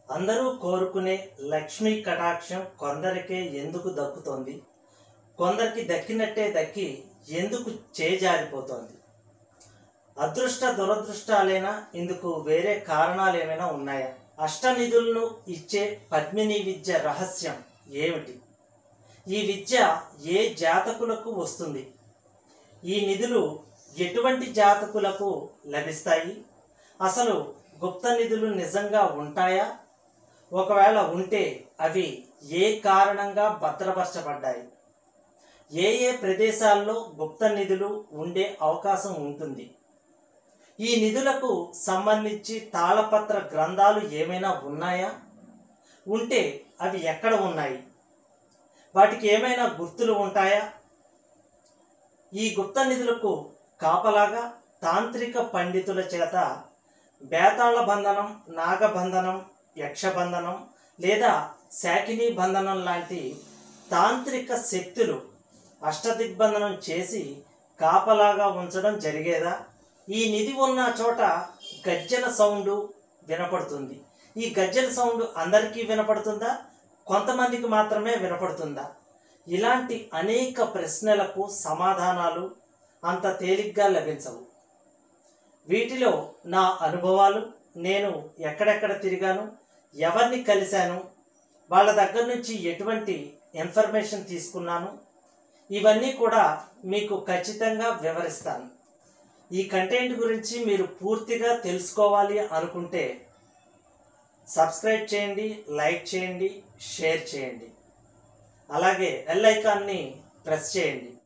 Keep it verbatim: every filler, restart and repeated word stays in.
అందరూ కోరుకునే లక్ష్మీ కటాక్షం కొందరికే ఎందుకు దక్కుతోంది? కొందరికి దక్కినట్టే దక్కి ఎందుకు చేజారిపోతోంది? అదృష్ట దురదృష్టాలైనా ఇందుకు వేరే కారణాలు ఏమైనా ఉన్నాయా? అష్టనిధులను ఇచ్చే పద్మిని విద్య రహస్యం ఏమిటి? ఈ విద్య ఏ జాతకులకు వస్తుంది? ఈ నిధులు ఎటువంటి జాతకులకు లభిస్తాయి? అసలు గుప్త నిధులు నిజంగా ఉంటాయా? ఒకవేళ ఉంటే అవి ఏ కారణంగా భద్రపరచబడ్డాయి? ఏ ఏ ప్రదేశాల్లో గుప్త నిధులు ఉండే అవకాశం ఉంటుంది? ఈ నిధులకు సంబంధించి తాళపత్ర గ్రంథాలు ఏమైనా ఉన్నాయా? ఉంటే అవి ఎక్కడ ఉన్నాయి? వాటికి ఏమైనా గుర్తులు ఉంటాయా? ఈ గుప్త నిధులకు కాపలాగా తాంత్రిక పండితుల చేత బేతాళ బంధనం, నాగబంధనం, యక్షబంధనం లేదా శాకినీ బంధనం లాంటి తాంత్రిక శక్తులు అష్టదిగ్బంధనం చేసి కాపలాగా ఉంచడం జరిగేదా? ఈ నిధి ఉన్న చోట గజ్జల సౌండ్ వినపడుతుంది. ఈ గజ్జల సౌండ్ అందరికీ వినపడుతుందా? కొంతమందికి మాత్రమే వినపడుతుందా? ఇలాంటి అనేక ప్రశ్నలకు సమాధానాలు అంత తేలిగ్గా లభించవు. వీటిలో నా అనుభవాలు, నేను ఎక్కడెక్కడ తిరిగాను, ఎవరిని కలిశాను, వాళ్ళ దగ్గర నుంచి ఎటువంటి ఇన్ఫర్మేషన్ తీసుకున్నాను, ఇవన్నీ కూడా మీకు ఖచ్చితంగా వివరిస్తాను. ఈ కంటెంట్ గురించి మీరు పూర్తిగా తెలుసుకోవాలి అనుకుంటే సబ్స్క్రైబ్ చేయండి, లైక్ చేయండి, షేర్ చేయండి, అలాగే బెల్ ఐకాన్ని ప్రెస్ చేయండి.